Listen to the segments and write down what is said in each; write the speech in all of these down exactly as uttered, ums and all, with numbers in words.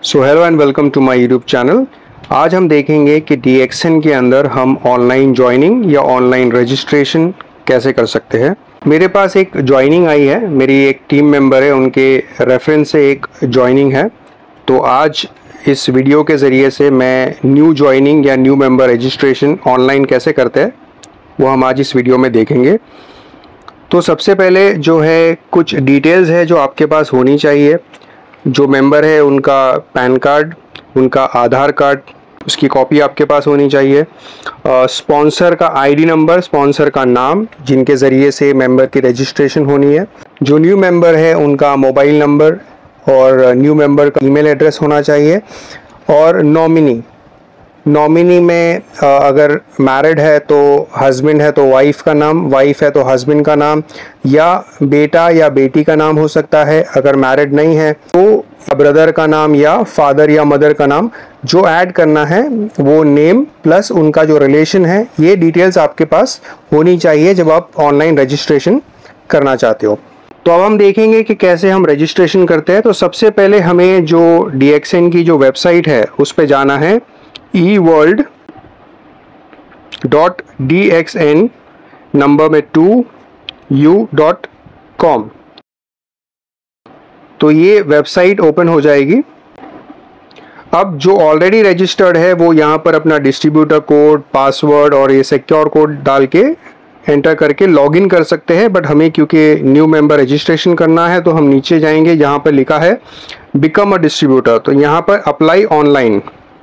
So hello and welcome to my YouTube channel. आज हम देखेंगे कि डी एक्स एन के अंदर हम ऑनलाइन ज्वाइनिंग या ऑनलाइन रजिस्ट्रेशन कैसे कर सकते हैं। मेरे पास एक ज्वाइनिंग आई है, मेरी एक टीम मेंबर है, उनके रेफरेंस से एक ज्वाइनिंग है। तो आज इस वीडियो के ज़रिए से मैं न्यू ज्वाइनिंग या न्यू मेंबर रजिस्ट्रेशन ऑनलाइन कैसे करते हैं वो हम आज इस वीडियो में देखेंगे। तो सबसे पहले जो है कुछ डिटेल्स है जो आपके पास होनी चाहिए। जो मेंबर है उनका पैन कार्ड, उनका आधार कार्ड, उसकी कॉपी आपके पास होनी चाहिए। स्पॉन्सर का आईडी नंबर, स्पॉन्सर का नाम जिनके ज़रिए से मेंबर की रजिस्ट्रेशन होनी है। जो न्यू मेंबर है उनका मोबाइल नंबर और न्यू मेंबर का ईमेल एड्रेस होना चाहिए। और नॉमिनी नॉमिनी में अगर मैरिड है तो हस्बैंड है तो वाइफ का नाम, वाइफ है तो हस्बैंड का नाम, या बेटा या बेटी का नाम हो सकता है। अगर मैरिड नहीं है तो ब्रदर का नाम या फादर या मदर का नाम। जो ऐड करना है वो नेम प्लस उनका जो रिलेशन है, ये डिटेल्स आपके पास होनी चाहिए जब आप ऑनलाइन रजिस्ट्रेशन करना चाहते हो। तो अब हम देखेंगे कि कैसे हम रजिस्ट्रेशन करते हैं। तो सबसे पहले हमें जो डी एक्स एन की जो वेबसाइट है उस पर जाना है, e world dot D X N number में टू यू डॉट कॉम। तो ये वेबसाइट ओपन हो जाएगी। अब जो ऑलरेडी रजिस्टर्ड है वो यहाँ पर अपना डिस्ट्रीब्यूटर कोड, पासवर्ड और ये सिक्योर कोड डाल के एंटर करके लॉगिन कर सकते हैं। बट हमें क्योंकि न्यू मेंबर रजिस्ट्रेशन करना है तो हम नीचे जाएंगे, यहाँ पर लिखा है बिकम अ डिस्ट्रीब्यूटर। तो यहाँ पर अप्लाई ऑनलाइन।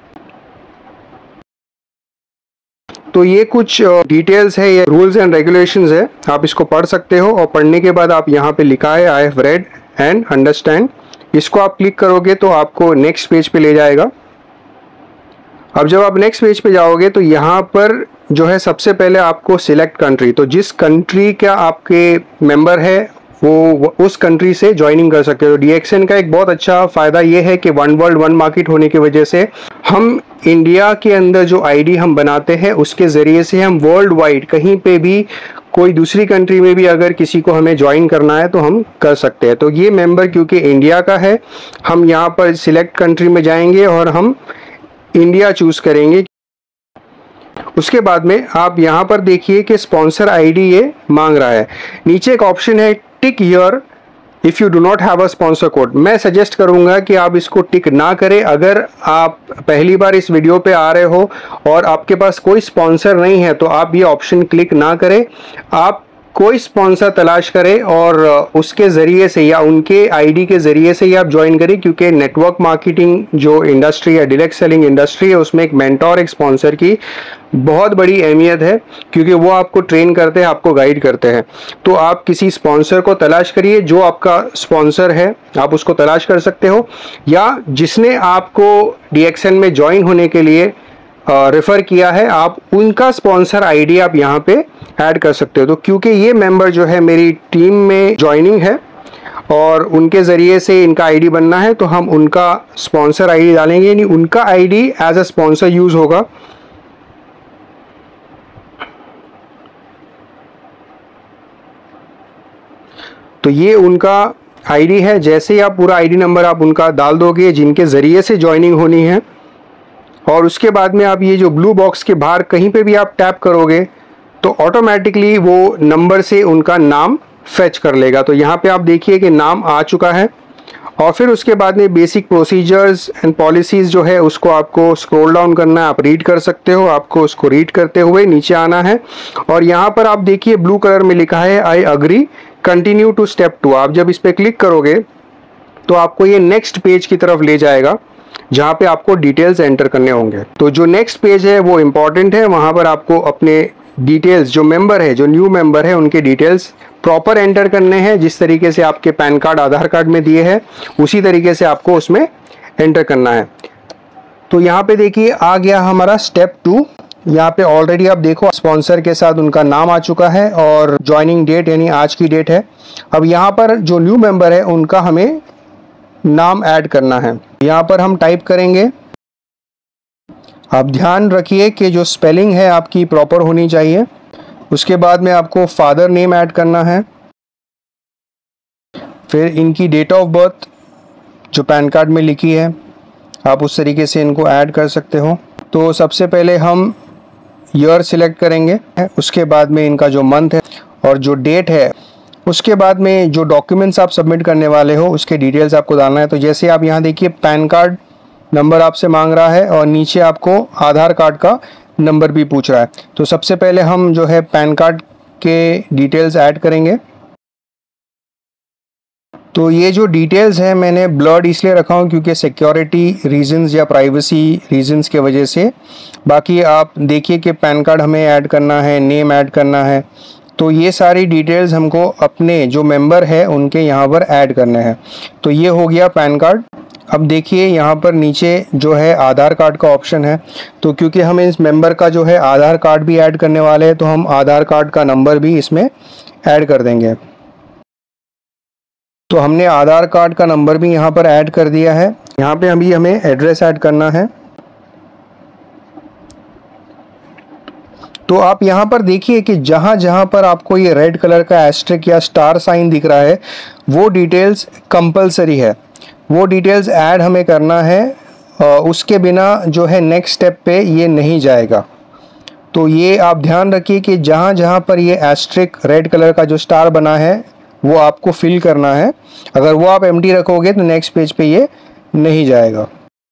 तो ये कुछ डिटेल्स है, ये रूल्स एंड रेगुलेशंस है, आप इसको पढ़ सकते हो। और पढ़ने के बाद आप यहाँ पे लिखा है I have read and understand, इसको आप क्लिक करोगे तो आपको नेक्स्ट पेज पे ले जाएगा। अब जब आप नेक्स्ट पेज पे जाओगे तो यहाँ पर जो है सबसे पहले आपको सिलेक्ट कंट्री, तो जिस कंट्री का आपके मेंबर है वो उस कंट्री से ज्वाइनिंग कर सकते हो। डी एक्स एन का एक बहुत अच्छा फ़ायदा ये है कि वन वर्ल्ड वन मार्केट होने की वजह से हम इंडिया के अंदर जो आईडी हम बनाते हैं उसके ज़रिए से हम वर्ल्ड वाइड कहीं पे भी, कोई दूसरी कंट्री में भी अगर किसी को हमें ज्वाइन करना है तो हम कर सकते हैं। तो ये मेंबर क्योंकि इंडिया का है, हम यहाँ पर सिलेक्ट कंट्री में जाएंगे और हम इंडिया चूज़ करेंगे। उसके बाद में आप यहाँ पर देखिए कि स्पॉन्सर आईडी ये मांग रहा है। नीचे एक ऑप्शन है tick here if you do not have a sponsor code. मैं सजेस्ट करूंगा कि आप इसको टिक ना करें। अगर आप पहली बार इस वीडियो पे आ रहे हो और आपके पास कोई स्पॉन्सर नहीं है तो आप ये ऑप्शन क्लिक ना करें। आप कोई स्पॉन्सर तलाश करें और उसके ज़रिए से या उनके आईडी के ज़रिए से ही आप ज्वाइन करें, क्योंकि नेटवर्क मार्केटिंग जो इंडस्ट्री है, डायरेक्ट सेलिंग इंडस्ट्री है, उसमें एक मेंटोर, एक स्पॉन्सर की बहुत बड़ी अहमियत है, क्योंकि वो आपको ट्रेन करते हैं, आपको गाइड करते हैं। तो आप किसी स्पॉन्सर को तलाश करिए, जो आपका स्पॉन्सर है आप उसको तलाश कर सकते हो, या जिसने आपको डी एक्स एन में ज्वाइन होने के लिए रेफ़र किया है, आप उनका स्पॉन्सर आईडी आप यहाँ पे ऐड कर सकते हो। तो क्योंकि ये मेंबर जो है मेरी टीम में ज्वाइनिंग है और उनके ज़रिए से इनका आईडी बनना है, तो हम उनका स्पॉन्सर आईडी डालेंगे, यानी उनका ID as a sponsor use होगा। तो ये उनका आईडी है। जैसे ही आप पूरा आईडी नंबर आप उनका डाल दोगे जिनके ज़रिए से ज्वाइनिंग होनी है, और उसके बाद में आप ये जो ब्लू बॉक्स के बाहर कहीं पे भी आप टैप करोगे तो ऑटोमेटिकली वो नंबर से उनका नाम फेच कर लेगा। तो यहाँ पे आप देखिए कि नाम आ चुका है। और फिर उसके बाद में बेसिक प्रोसीजर्स एंड पॉलिसीज़ जो है उसको आपको स्क्रॉल डाउन करना है, आप रीड कर सकते हो। आपको उसको रीड करते हुए नीचे आना है और यहाँ पर आप देखिए ब्लू कलर में लिखा है I agree continue to step two. आप जब इस पर क्लिक करोगे तो आपको ये नेक्स्ट पेज की तरफ ले जाएगा जहाँ पे आपको डिटेल्स एंटर करने होंगे। तो जो नेक्स्ट पेज है वो इम्पॉर्टेंट है, वहाँ पर आपको अपने डिटेल्स, जो मेंबर है, जो न्यू मेंबर है, उनके डिटेल्स प्रॉपर एंटर करने हैं। जिस तरीके से आपके पैन कार्ड, आधार कार्ड में दिए हैं उसी तरीके से आपको उसमें एंटर करना है। तो यहाँ पे देखिए आ गया हमारा स्टेप टू। यहाँ पे ऑलरेडी आप देखो स्पॉन्सर के साथ उनका नाम आ चुका है और ज्वाइनिंग डेट यानी आज की डेट है। अब यहाँ पर जो न्यू मेंबर है उनका हमें नाम ऐड करना है। यहाँ पर हम टाइप करेंगे। आप ध्यान रखिए कि जो स्पेलिंग है आपकी प्रॉपर होनी चाहिए। उसके बाद में आपको फादर नेम ऐड करना है, फिर इनकी डेट ऑफ बर्थ जो पैन कार्ड में लिखी है, आप उस तरीके से इनको ऐड कर सकते हो। तो सबसे पहले हम ईयर सिलेक्ट करेंगे, उसके बाद में इनका जो मंथ है और जो डेट है, उसके बाद में जो डॉक्यूमेंट्स आप सबमिट करने वाले हो उसके डिटेल्स आपको डालना है। तो जैसे आप यहाँ देखिए पैन कार्ड नंबर आपसे मांग रहा है और नीचे आपको आधार कार्ड का नंबर भी पूछ रहा है। तो सबसे पहले हम जो है पैन कार्ड के डिटेल्स ऐड करेंगे। तो ये जो डिटेल्स है मैंने ब्लर्ड इसलिए रखा हूँ क्योंकि सिक्योरिटी रीजंस या प्राइवेसी रीजंस के वजह से। बाकी आप देखिए कि पैन कार्ड हमें ऐड करना है, नेम ऐड करना है, तो ये सारी डिटेल्स हमको अपने जो मेंबर है उनके यहाँ पर ऐड करने हैं। तो ये हो गया पैन कार्ड। अब देखिए यहाँ पर नीचे जो है आधार कार्ड का ऑप्शन है, तो क्योंकि हम इस मेंबर का जो है आधार कार्ड भी ऐड करने वाले हैं तो हम आधार कार्ड का नंबर भी इसमें ऐड कर देंगे। तो हमने आधार कार्ड का नंबर भी यहाँ पर ऐड कर दिया है। यहाँ पे अभी हमें एड्रेस ऐड करना है। तो आप यहाँ पर देखिए कि जहाँ जहाँ पर आपको ये रेड कलर का एस्ट्रिक या स्टार साइन दिख रहा है वो डिटेल्स कंपलसरी है, वो डिटेल्स ऐड हमें करना है। उसके बिना जो है नेक्स्ट स्टेप पे ये नहीं जाएगा। तो ये आप ध्यान रखिए कि जहाँ जहाँ पर ये एस्ट्रिक रेड कलर का जो स्टार बना है वो आपको फिल करना है। अगर वो आप एम्प्टी रखोगे तो नेक्स्ट पेज पे ये नहीं जाएगा।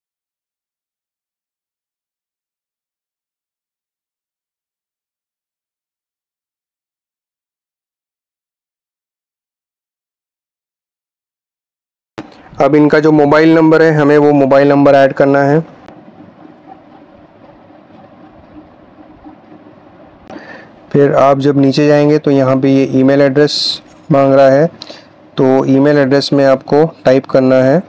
अब इनका जो मोबाइल नंबर है हमें वो मोबाइल नंबर ऐड करना है। फिर आप जब नीचे जाएंगे तो यहाँ पे ये ईमेल एड्रेस मांग रहा है, तो ईमेल एड्रेस में आपको टाइप करना है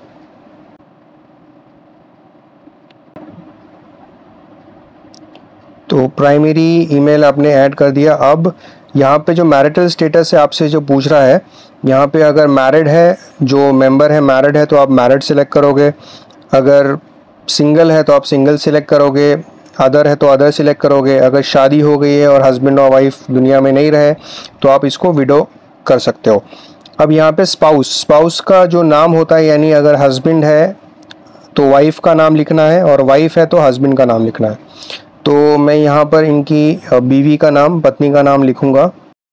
तो प्राइमरी ईमेल आपने ऐड कर दिया। अब यहाँ पे जो मैरिटल स्टेटस है आपसे जो पूछ रहा है, यहाँ पे अगर मैरिड है, जो मेंबर है मैरिड है तो आप मैरिड सिलेक्ट करोगे, अगर सिंगल है तो आप सिंगल सिलेक्ट करोगे, अदर है तो अदर सिलेक्ट करोगे, अगर शादी हो गई है और हस्बैंड और वाइफ दुनिया में नहीं रहे तो आप इसको विडो कर सकते हो। अब यहाँ पे स्पाउस स्पाउस का जो नाम होता है, यानी अगर हस्बैंड है तो वाइफ का नाम लिखना है और वाइफ है तो हस्बैंड का नाम लिखना है। तो मैं यहाँ पर इनकी बीवी का नाम, पत्नी का नाम लिखूँगा।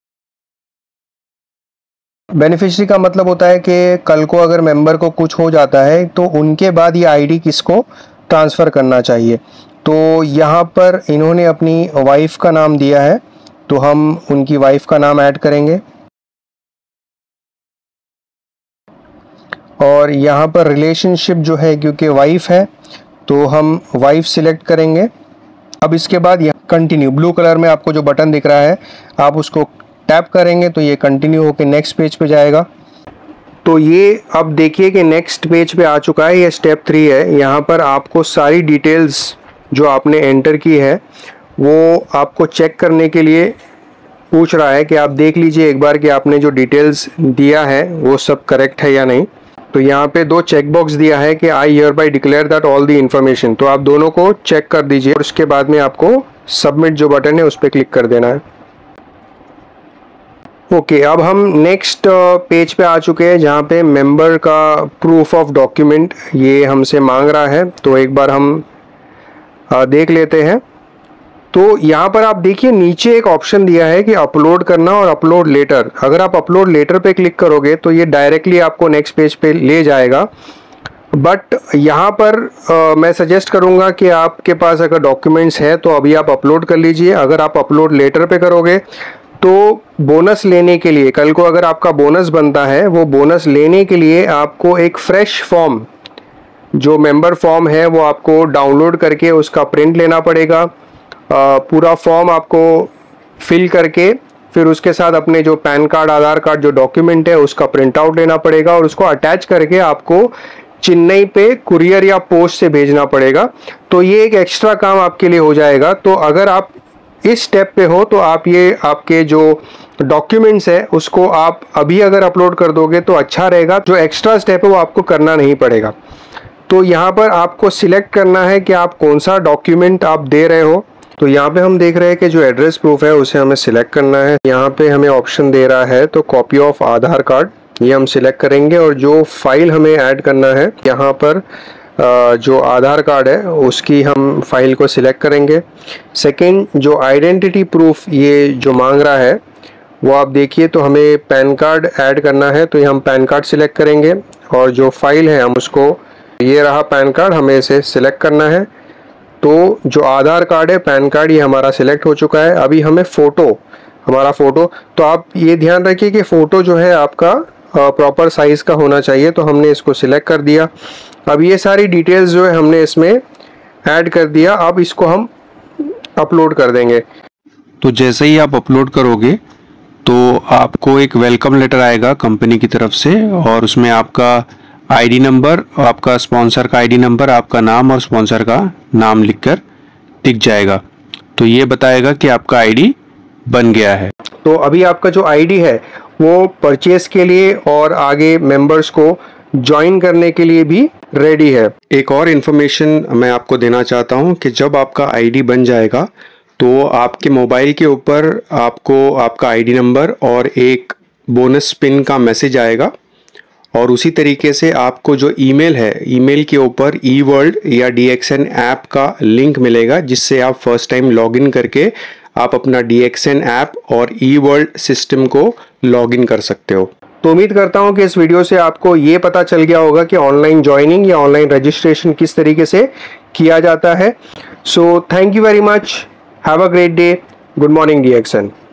बेनिफिशियरी का मतलब होता है कि कल को अगर मेंबर को कुछ हो जाता है तो उनके बाद ये आईडी किसको ट्रांसफ़र करना चाहिए। तो यहाँ पर इन्होंने अपनी वाइफ का नाम दिया है तो हम उनकी वाइफ का नाम ऐड करेंगे। और यहाँ पर रिलेशनशिप जो है, क्योंकि वाइफ है तो हम वाइफ सिलेक्ट करेंगे। अब इसके बाद यहाँ कंटिन्यू ब्लू कलर में आपको जो बटन दिख रहा है आप उसको टैप करेंगे तो ये कंटिन्यू होकर नेक्स्ट पेज पे जाएगा। तो ये अब देखिए कि नेक्स्ट पेज पे आ चुका है, ये स्टेप थ्री है। यहाँ पर आपको सारी डिटेल्स जो आपने एंटर की है वो आपको चेक करने के लिए पूछ रहा है कि आप देख लीजिए एक बार कि आपने जो डिटेल्स दिया है वो सब करेक्ट है या नहीं। तो यहाँ पे दो चेक बॉक्स दिया है कि I hereby declare that all the information, तो आप दोनों को चेक कर दीजिए और उसके बाद में आपको सबमिट जो बटन है उस पर क्लिक कर देना है। ओके okay, अब हम नेक्स्ट पेज पे आ चुके हैं जहाँ पे मेंबर का प्रूफ ऑफ डॉक्यूमेंट ये हमसे मांग रहा है। तो एक बार हम आ, देख लेते हैं। तो यहाँ पर आप देखिए नीचे एक ऑप्शन दिया है कि अपलोड करना और अपलोड लेटर। अगर आप अपलोड लेटर पे क्लिक करोगे तो ये डायरेक्टली आपको नेक्स्ट पेज पे ले जाएगा, बट यहाँ पर आ, मैं सजेस्ट करूँगा कि आपके पास अगर डॉक्यूमेंट्स है तो अभी आप अपलोड कर लीजिए। अगर आप अपलोड लेटर पे करोगे तो बोनस लेने के लिए, कल को अगर आपका बोनस बनता है, वो बोनस लेने के लिए आपको एक फ्रेश फॉर्म, जो मेंबर फॉर्म है वो आपको डाउनलोड करके उसका प्रिंट लेना पड़ेगा। आ, पूरा फॉर्म आपको फिल करके फिर उसके साथ अपने जो पैन कार्ड, आधार कार्ड जो डॉक्यूमेंट है उसका प्रिंट आउट लेना पड़ेगा और उसको अटैच करके आपको चेन्नई पे कुरियर या पोस्ट से भेजना पड़ेगा। तो ये एक एक्स्ट्रा काम आपके लिए हो जाएगा। तो अगर आप इस स्टेप पे हो तो आप ये आपके जो डॉक्यूमेंट्स है उसको आप अभी अगर अपलोड कर दोगे तो अच्छा रहेगा। जो एक्स्ट्रा स्टेप है वो आपको करना नहीं पड़ेगा। तो यहाँ पर आपको सिलेक्ट करना है कि आप कौन सा डॉक्यूमेंट आप दे रहे हो। तो यहाँ पे हम देख रहे हैं कि जो एड्रेस प्रूफ है उसे हमें सिलेक्ट करना है। यहाँ पे हमें ऑप्शन दे रहा है तो कॉपी ऑफ आधार कार्ड, ये हम सिलेक्ट करेंगे। और जो फाइल हमें ऐड करना है यहाँ पर जो आधार कार्ड है उसकी हम फाइल को सिलेक्ट करेंगे। सेकंड, जो आइडेंटिटी प्रूफ ये जो मांग रहा है वो आप देखिए, तो हमें पैन कार्ड ऐड करना है, तो ये हम पैन कार्ड सिलेक्ट करेंगे और जो फाइल है हम उसको, ये रहा पैन कार्ड, हमें इसे सिलेक्ट करना है। तो जो आधार कार्ड है, पैन कार्ड, ये हमारा सिलेक्ट हो चुका है। अभी हमें फ़ोटो, हमारा फ़ोटो, तो आप ये ध्यान रखिए कि फ़ोटो जो है आपका प्रॉपर साइज़ का होना चाहिए, तो हमने इसको सिलेक्ट कर दिया। अब ये सारी डिटेल्स जो है हमने इसमें ऐड कर दिया। अब इसको हम अपलोड कर देंगे। तो जैसे ही आप अपलोड करोगे तो आपको एक वेलकम लेटर आएगा कंपनी की तरफ से, और उसमें आपका आईडी नंबर, आपका स्पॉन्सर का आईडी नंबर, आपका नाम और स्पॉन्सर का नाम लिखकर टिक जाएगा। तो ये बताएगा कि आपका आईडी बन गया है। तो अभी आपका जो आईडी है वो परचेस के लिए और आगे मेंबर्स को ज्वाइन करने के लिए भी रेडी है। एक और इन्फॉर्मेशन मैं आपको देना चाहता हूँ कि जब आपका आईडी बन जाएगा तो आपके मोबाइल के ऊपर आपको आपका आईडी नंबर और एक बोनस पिन का मैसेज आएगा, और उसी तरीके से आपको जो ईमेल है, ईमेल के ऊपर ई वर्ल्ड या डी एक्स एन ऐप का लिंक मिलेगा, जिससे आप फर्स्ट टाइम लॉगिन करके आप अपना डी एक्स एन ऐप और ई वर्ल्ड सिस्टम को लॉगिन कर सकते हो। तो उम्मीद करता हूं कि इस वीडियो से आपको ये पता चल गया होगा कि ऑनलाइन ज्वाइनिंग या ऑनलाइन रजिस्ट्रेशन किस तरीके से किया जाता है। So thank you very much, have a great day, good morning D X N.